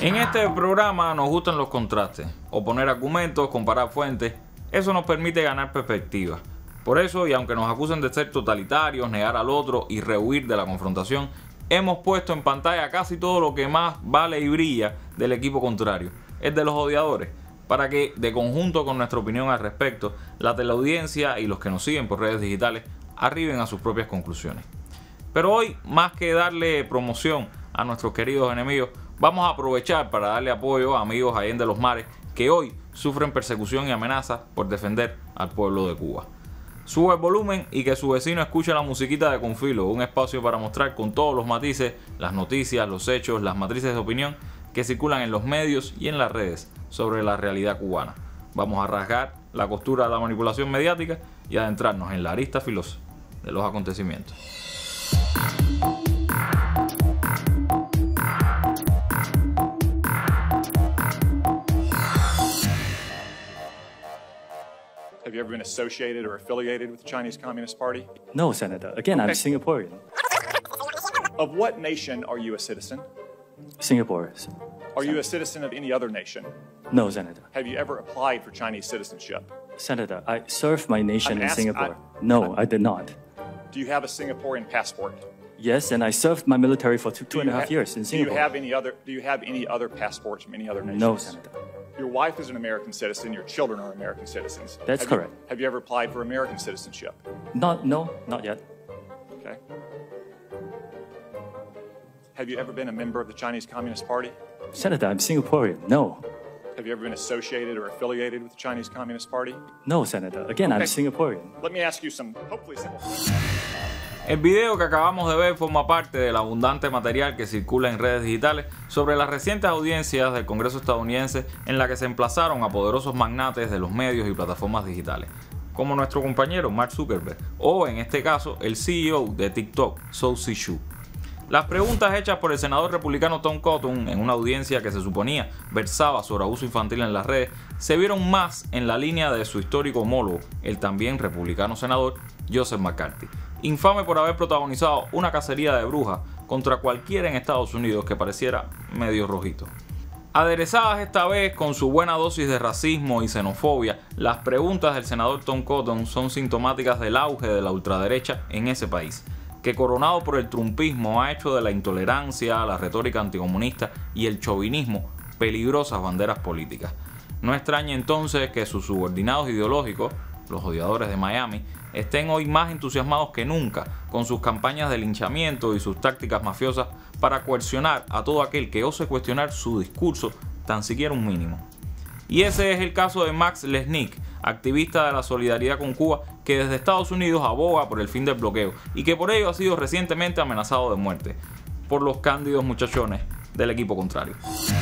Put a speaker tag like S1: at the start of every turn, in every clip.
S1: En este programa nos gustan los contrastes, oponer argumentos, comparar fuentes. Eso nos permite ganar perspectiva. Por eso, y aunque nos acusen de ser totalitarios, negar al otro y rehuir de la confrontación, hemos puesto en pantalla casi todo lo que más vale y brilla del equipo contrario, el de los odiadores, para que, de conjunto con nuestra opinión al respecto, la teleaudiencia y los que nos siguen por redes digitales arriben a sus propias conclusiones. Pero hoy, más que darle promoción a nuestros queridos enemigos, vamos a aprovechar para darle apoyo a amigos allende los mares que hoy sufren persecución y amenazas por defender al pueblo de Cuba. Sube el volumen y que su vecino escuche la musiquita de Confilo, un espacio para mostrar con todos los matices las noticias, los hechos, las matrices de opinión que circulan en los medios y en las redes sobre la realidad cubana. Vamos a rasgar la costura de la manipulación mediática y adentrarnos en la arista filosa de los acontecimientos.
S2: Have you ever been associated or affiliated with the Chinese Communist Party?
S3: No, Senator. Again, I'm Singaporean.
S2: Of what nation are you a citizen?
S3: Singapore.
S2: Are you a citizen of any other nation?
S3: No, Senator.
S2: Have you ever applied for Chinese citizenship?
S3: Senator, I served my nation
S2: I'm
S3: in
S2: asking-
S3: Singapore. No, I did not.
S2: Do you have a Singaporean passport?
S3: Yes, and I served my military for two and a half years in
S2: Do you
S3: Singapore.
S2: have any other passports from any other nations?
S3: No, Senator.
S2: Your wife is an American citizen. Your children are American citizens.
S3: That's correct.
S2: Have you ever applied for American citizenship?
S3: No, not yet.
S2: Okay. Have you ever been a member of the Chinese Communist Party?
S3: Senator, I'm Singaporean. No.
S2: Have you ever been associated or affiliated with the Chinese Communist Party?
S3: No, Senator. Again, I'm
S2: Okay.
S3: Singaporean.
S2: Let me ask you some, hopefully simple.
S1: El video que acabamos de ver forma parte del abundante material que circula en redes digitales sobre las recientes audiencias del Congreso estadounidense en la que se emplazaron a poderosos magnates de los medios y plataformas digitales, como nuestro compañero Mark Zuckerberg, o en este caso el CEO de TikTok, Shou Zi Chew. Las preguntas hechas por el senador republicano Tom Cotton en una audiencia que se suponía versaba sobre abuso infantil en las redes se vieron más en la línea de su histórico homólogo, el también republicano senador Joseph McCarthy, infame por haber protagonizado una cacería de brujas contra cualquiera en Estados Unidos que pareciera medio rojito. Aderezadas esta vez con su buena dosis de racismo y xenofobia, las preguntas del senador Tom Cotton son sintomáticas del auge de la ultraderecha en ese país, que coronado por el trumpismo ha hecho de la intolerancia, la retórica anticomunista y el chauvinismo peligrosas banderas políticas. No extraña entonces que sus subordinados ideológicos, los odiadores de Miami, estén hoy más entusiasmados que nunca con sus campañas de linchamiento y sus tácticas mafiosas para coercionar a todo aquel que ose cuestionar su discurso tan siquiera un mínimo. Y ese es el caso de Max Lesnick, activista de la solidaridad con Cuba, que desde Estados Unidos aboga por el fin del bloqueo y que por ello ha sido recientemente amenazado de muerte por los cándidos muchachones del equipo contrario.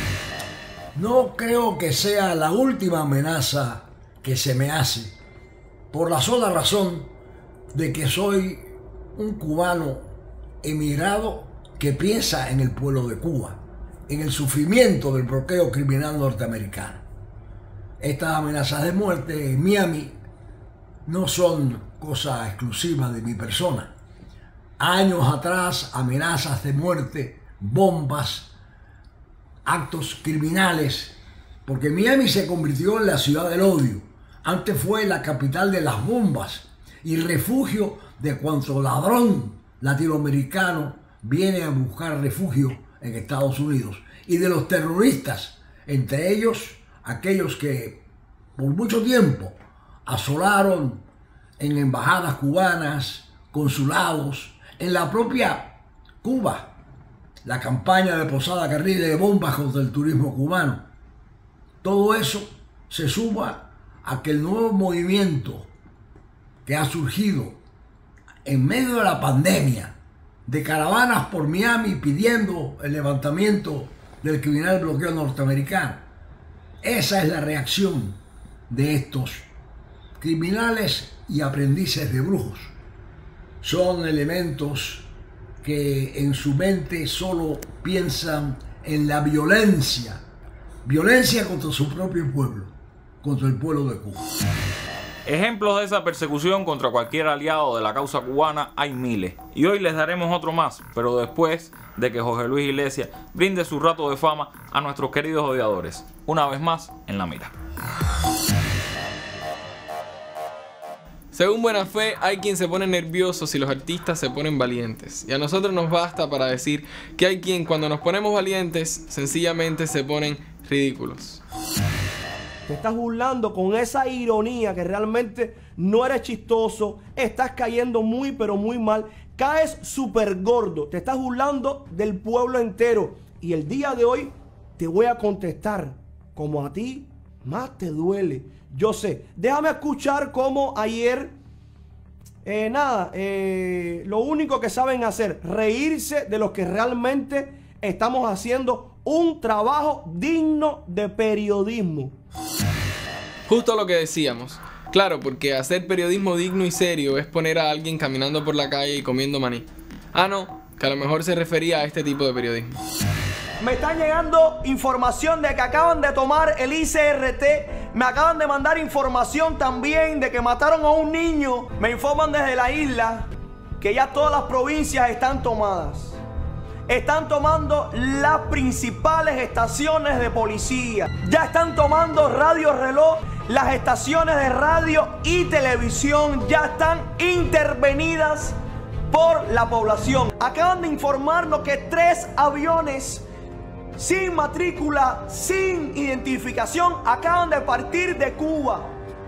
S4: No creo que sea la última amenaza que se me hace, por la sola razón de que soy un cubano emigrado que piensa en el pueblo de Cuba, en el sufrimiento del bloqueo criminal norteamericano. Estas amenazas de muerte en Miami no son cosa exclusiva de mi persona. Años atrás, amenazas de muerte, bombas, actos criminales, porque Miami se convirtió en la ciudad del odio. Antes fue la capital de las bombas y refugio de cuanto ladrón latinoamericano viene a buscar refugio en Estados Unidos, y de los terroristas, entre ellos aquellos que por mucho tiempo asolaron en embajadas cubanas, consulados, en la propia Cuba, la campaña de Posada Carril de bombas contra el turismo cubano. Todo eso se suma a que el nuevo movimiento que ha surgido en medio de la pandemia, de caravanas por Miami pidiendo el levantamiento del criminal bloqueo norteamericano, esa es la reacción de estos criminales y aprendices de brujos. Son elementos que en su mente solo piensan en la violencia contra su propio pueblo, contra el pueblo de Cuba.
S1: Ejemplos de esa persecución contra cualquier aliado de la causa cubana hay miles. Y hoy les daremos otro más, pero después de que Jorge Luis Iglesias brinde su rato de fama a nuestros queridos odiadores. Una vez más, en la mira.
S5: Según Buena Fe, hay quien se pone nervioso si los artistas se ponen valientes. Y a nosotros nos basta para decir que hay quien cuando nos ponemos valientes, sencillamente se ponen ridículos.
S6: Te estás burlando con esa ironía que realmente no eres chistoso. Estás cayendo muy pero muy mal. Caes súper gordo. Te estás burlando del pueblo entero. Y el día de hoy te voy a contestar como a ti más te duele. Yo sé. Déjame escuchar cómo ayer... lo único que saben hacer, reírse de los que realmente estamos haciendo un trabajo digno de periodismo.
S5: Justo lo que decíamos. Claro, porque hacer periodismo digno y serio es poner a alguien caminando por la calle y comiendo maní. Ah, no, que a lo mejor se refería a este tipo de periodismo.
S6: Me está llegando información de que acaban de tomar el ICRT. Me acaban de mandar información también de que mataron a un niño. Me informan desde la isla que ya todas las provincias están tomadas. Están tomando las principales estaciones de policía. Ya están tomando Radio Reloj. Las estaciones de radio y televisión ya están intervenidas por la población. Acaban de informarnos que 3 aviones sin matrícula, sin identificación, acaban de partir de Cuba.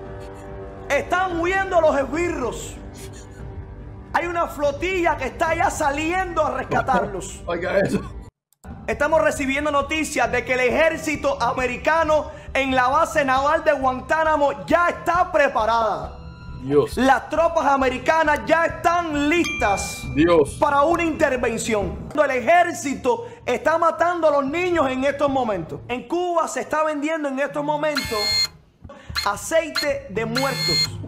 S6: Están huyendo los esbirros. Hay una flotilla que está ya saliendo a rescatarlos.
S7: Oiga eso.
S6: Estamos recibiendo noticias de que el ejército americano en la base naval de Guantánamo ya está preparada.
S7: Dios.
S6: Las tropas americanas ya están listas para una intervención. El ejército está matando a los niños en estos momentos. En Cuba se está vendiendo en estos momentos aceite de muertos.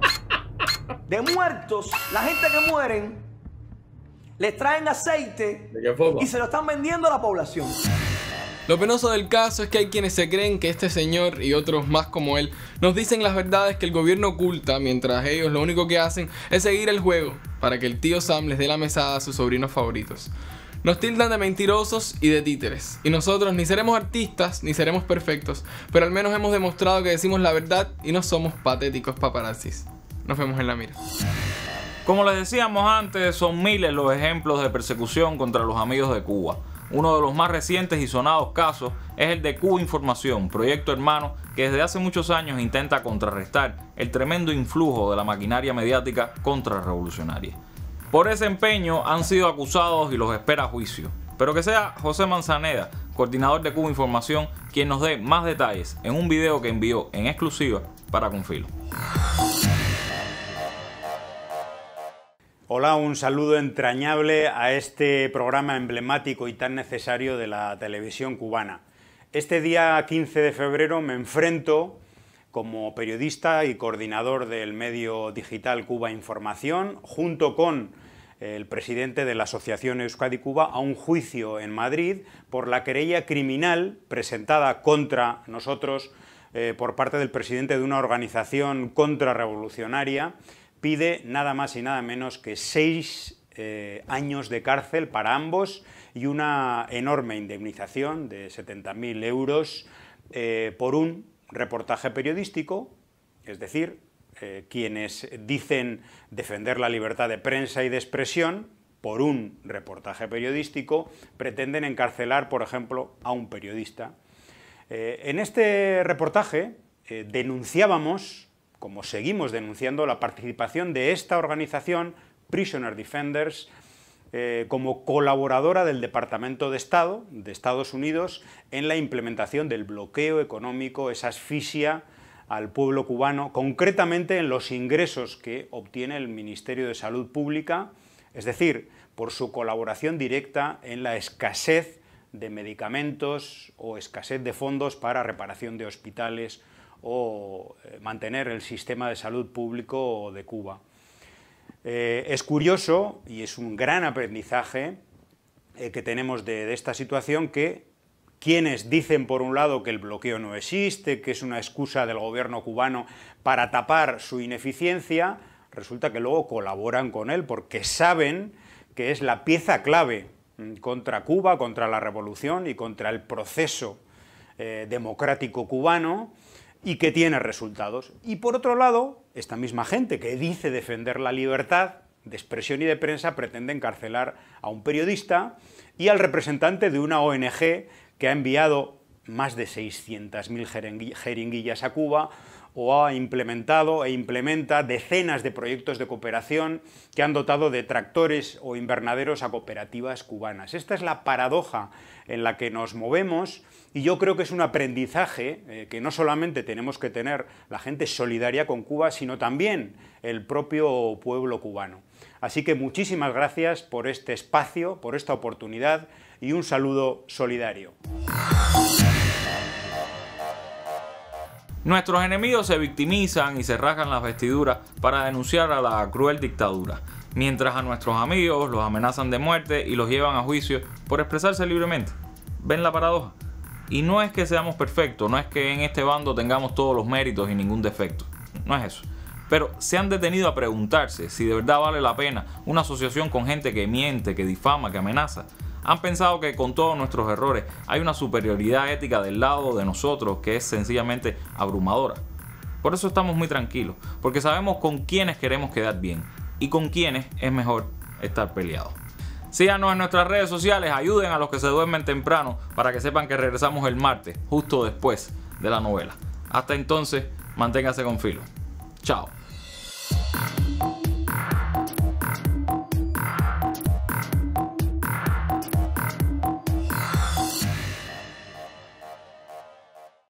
S6: De muertos, la gente que mueren, les traen aceite y se lo están vendiendo a la población.
S5: Lo penoso del caso es que hay quienes se creen que este señor y otros más como él nos dicen las verdades que el gobierno oculta, mientras ellos lo único que hacen es seguir el juego para que el tío Sam les dé la mesada a sus sobrinos favoritos. Nos tildan de mentirosos y de títeres, y nosotros ni seremos artistas ni seremos perfectos, pero al menos hemos demostrado que decimos la verdad y no somos patéticos paparazzis. Nos vemos en la mira.
S1: Como les decíamos antes, son miles los ejemplos de persecución contra los amigos de Cuba. Uno de los más recientes y sonados casos es el de Cuba Información, proyecto hermano que desde hace muchos años intenta contrarrestar el tremendo influjo de la maquinaria mediática contrarrevolucionaria. Por ese empeño han sido acusados y los espera juicio. Pero que sea José Manzaneda, coordinador de Cuba Información, quien nos dé más detalles en un video que envió en exclusiva para Confilo.
S8: Hola, un saludo entrañable a este programa emblemático y tan necesario de la televisión cubana. Este día 15 de febrero me enfrento como periodista y coordinador del medio digital Cuba Información, junto con el presidente de la Asociación Euskadi Cuba, a un juicio en Madrid por la querella criminal presentada contra nosotros por parte del presidente de una organización contrarrevolucionaria. Pide nada más y nada menos que 6 años de cárcel para ambos y una enorme indemnización de 70.000 euros por un reportaje periodístico, es decir, quienes dicen defender la libertad de prensa y de expresión, por un reportaje periodístico, pretenden encarcelar, por ejemplo, a un periodista. En este reportaje denunciábamos, como seguimos denunciando, la participación de esta organización, Prisoner Defenders, como colaboradora del Departamento de Estado de Estados Unidos en la implementación del bloqueo económico, esa asfixia al pueblo cubano, concretamente en los ingresos que obtiene el Ministerio de Salud Pública, es decir, por su colaboración directa en la escasez de medicamentos o escasez de fondos para reparación de hospitales o mantener el sistema de salud público de Cuba. Es curioso y es un gran aprendizaje que tenemos de esta situación que quienes dicen por un lado que el bloqueo no existe, que es una excusa del gobierno cubano para tapar su ineficiencia, resulta que luego colaboran con él porque saben que es la pieza clave contra Cuba, contra la revolución y contra el proceso democrático cubano, y que tiene resultados. Y por otro lado, esta misma gente que dice defender la libertad de expresión y de prensa pretende encarcelar a un periodista y al representante de una ONG que ha enviado más de 600.000 jeringuillas a Cuba, o ha implementado e implementa decenas de proyectos de cooperación que han dotado de tractores o invernaderos a cooperativas cubanas. Esta es la paradoja en la que nos movemos, y yo creo que es un aprendizaje que no solamente tenemos que tener la gente solidaria con Cuba, sino también el propio pueblo cubano. Así que muchísimas gracias por este espacio, por esta oportunidad, y un saludo solidario.
S1: Nuestros enemigos se victimizan y se rasgan las vestiduras para denunciar a la cruel dictadura, mientras a nuestros amigos los amenazan de muerte y los llevan a juicio por expresarse libremente. ¿Ven la paradoja? Y no es que seamos perfectos, no es que en este bando tengamos todos los méritos y ningún defecto, no es eso. Pero se han detenido a preguntarse si de verdad vale la pena una asociación con gente que miente, que difama, que amenaza. Han pensado que con todos nuestros errores hay una superioridad ética del lado de nosotros que es sencillamente abrumadora. Por eso estamos muy tranquilos, porque sabemos con quiénes queremos quedar bien y con quiénes es mejor estar peleados. Síganos en nuestras redes sociales, ayuden a los que se duermen temprano para que sepan que regresamos el martes, justo después de la novela. Hasta entonces, manténgase con filo. Chao.